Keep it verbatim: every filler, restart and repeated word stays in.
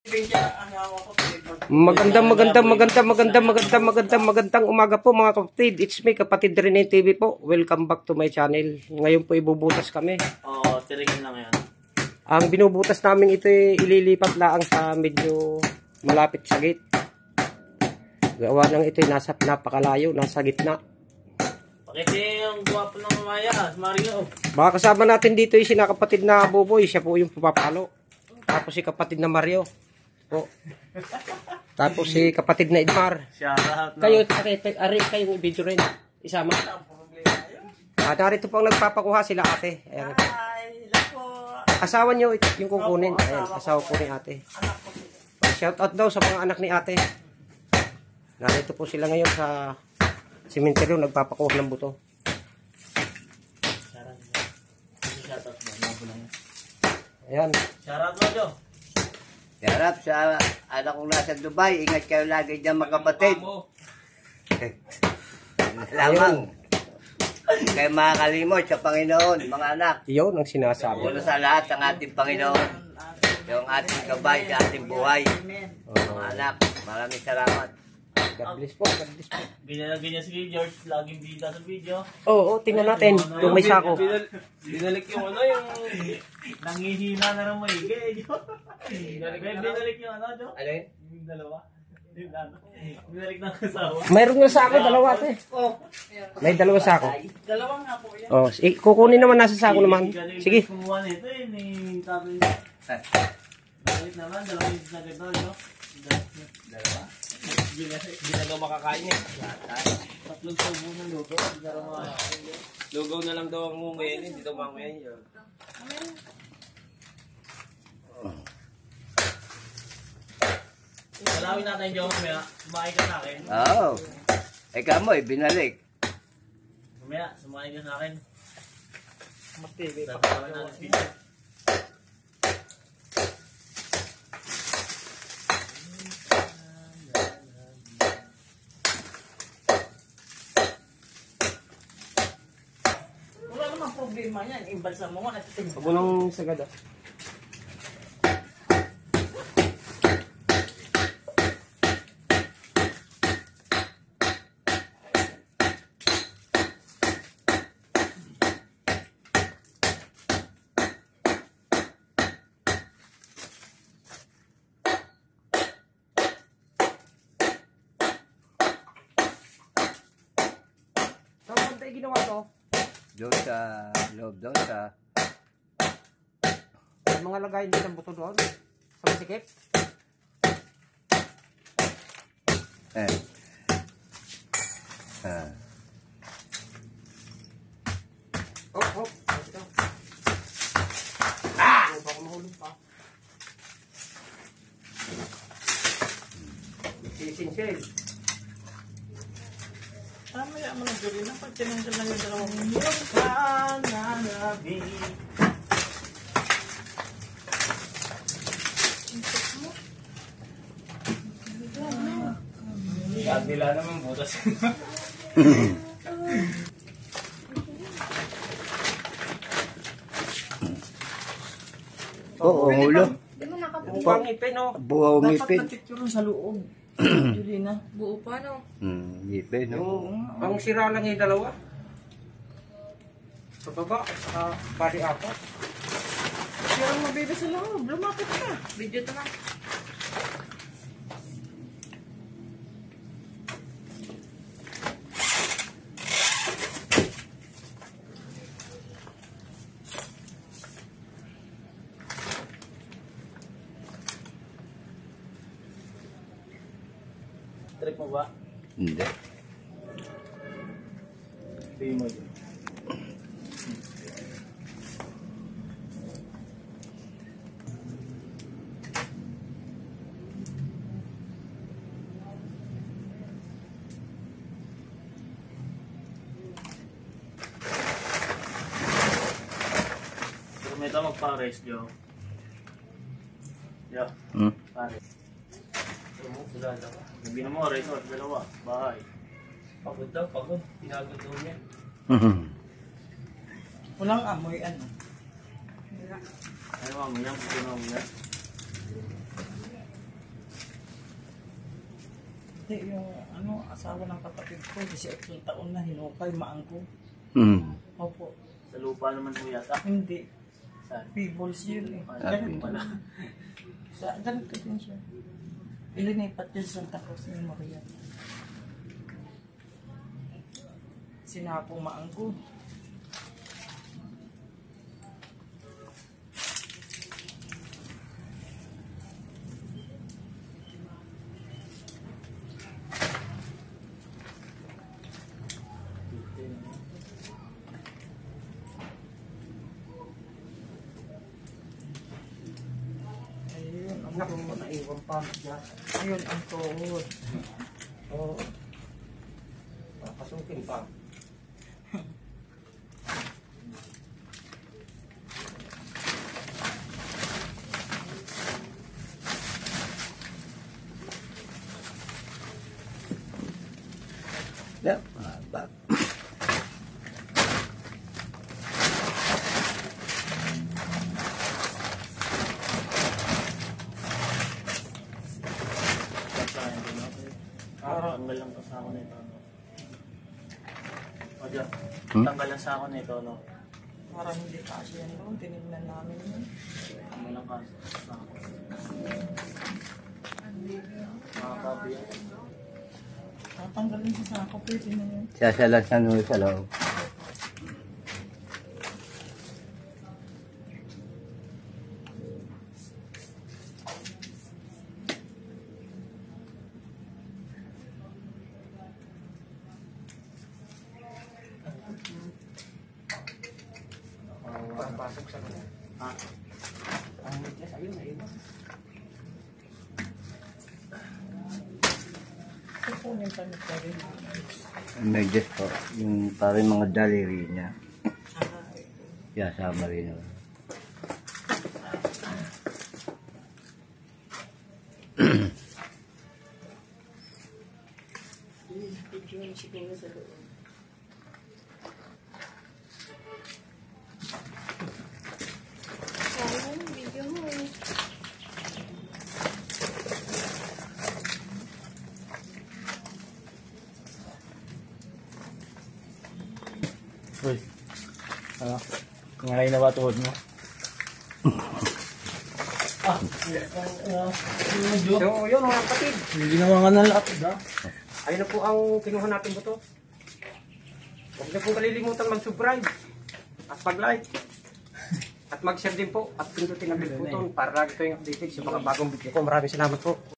Magandang magandang magandang magandang magandang magandang magandang umaga po mga kapatid. It's me, Kapatid Rene T V po. Welcome back to my channel. Ngayon po ibubutas kami. Oo, oh, tiringin lang yan. Ang binubutas namin ito ay ililipat laang sa medyo malapit sa gate. Gawa ng ito ay nasa napakalayo, nasa gitna. Pakiti yung guwapo ng mamaya, Mario. Baka kasama natin dito yung sinakapatid na Boboy. Siya po yung papapalo. Tapos si kapatid na Mario. Po. Tapos si kapatid na Edmar. Shoutout. No? Kayo, ari kayong video rin. Isama. Ah, narito po ang nagpapakuha sila ate. Ayan. Asawa nyo yung kukunin. Ayan, asawa po ni ate. Shout out daw sa mga anak ni ate. Narito po sila ngayon sa simenteryo nagpapakuha ng buto. Ayan. Shoutout mo, Jo. Yarap sa anak kong nasa Dubai. Ingat kayo lagi dyan mga kapatid. Lamang. Kayo makakalimot sa Panginoon, mga anak. Iyon ang sinasabi. Una sa lahat ang ating Panginoon. Yung ating gabay sa ating buhay. Mga anak, maraming salamat. God bless po. God bless po. Binalagyan niya si George. Laging bida sa video. Oo, oh, tingnan natin. Yung may sako. Binalik yung ano, yung nangihina na ng maigi. Binalik, binalik yung ano, Jo? Ano yun? Yung dalawa. Binalik ng asawa. Mayroon nga sako, dalawa ate. May dalawa sako. Dalawa nga po yan. Oh, si- kukunin naman nasa sako naman. Sige. Kumuha nito eh, ni sabi. Balik naman, dalawa yung sinagad daw, Jo. Dalawa. Hindi na daw makakain eh. Tatlong subo ng lugaw. Hindi na daw makakain. Lugaw na lang daw ang mumuyain. Hindi daw mamayain yun. Salawin natin yung mamaya. Sumakay ka sa akin. Oo. Ikaw mo, binalik. Mamaya, sumakay ka sa akin. Mas T V. Tatawin natin si Peter. Wala namang problema yan. Imbalsa mo nga. Huwag mo nang sagad ah. Saan tayo ginawa to? Doon sa loob, doon sa... May mga lagayin din ng buto doon. Sa masikip. Eh. Ah. Oh, oh. Ito. Ah! Baka mahulog pa. Sisinsil. Mamaya mo ng gawin na pag tinanggal lang yung dalawang yung pananabi. Kabila naman butas. Oo, ulo. Buwang ipin oh. Buhaw ngipin. Dapat napicture sa loob. Julina. Buo pa, no? Hmm, ngipin, no? Ang sira lang yung dalawa. Sa baba, sa body apat. Kasi ang mabebe sa loob. Lumapit ka. Video to na. Trip mo ba? Hindi. Hindi mo dyan. Pero may ito magpa-race, Jo. Jo, Hmm? pares. Sabi na mo, resort, dalawa, bahay. Pagod daw, pagod. Pinagod daw niya. Walang amoy, ano? Ano amoy yan? Puto na amoy yan? Hindi, yung ano, asawa ng kapatid ko, eighteen taon na, hinukay, maangko. Hmm. Opo. Sa lupa naman po yata. Hindi. Saan? People's yun eh. Ah, Ganito pala. Sa, ganito din siya. Ilinipat din sa Santa Cruz ni Maria. Sinapong maangko. Ayun, ang Naku, tuhod. naiwan pa. Diyan. Ayun, ang tuhod. Oo. Papasukin pa. Yeah. Ah, ba- Saan din ako eh. Ah, tanggal lang pa sa ako nito, no? O, Diyo. Hmm? Tanggal lang sa ako nito, no? Parang hindi kasi yan doon. Tinignan namin yun. Tanggal lang pa sa ako. Mga kabi yan. Tatanggalin siya sa ako. Pwede na yun. Sasalan sa nung sa loob. Papasok sa loob. Ah, Ang witness, ayun, naiwan. Kukunin pa niya pa rin. Medyas po. Yung parang mga daliri niya. Ah, Yeah, sama rin. oh. video yung siguro sa loob. Sayang, video mo eh. uy. Ano? Ngayon na ba tuhod mo? Ah, ah, So, yun mga kapatid. ginawa nga ng lahat, da? Ayun na po ang kinuha natin buto. Huwag na po kalilimutan mag-subscribe at mag-like. At mag-share din po at pindutin ang bell button para lagi kayong updated sa mga bagong video ko. Maraming salamat po.